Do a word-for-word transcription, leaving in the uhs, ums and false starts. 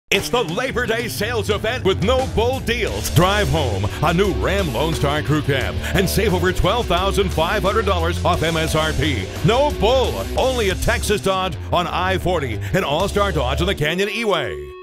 It's the Labor Day sales event with no bull deals. Drive home a new Ram Lone Star Crew Cab and save over twelve thousand five hundred dollars off M S R P. No bull, only a Texas Dodge on I forty and All-Star Dodge on the Canyon E-Way.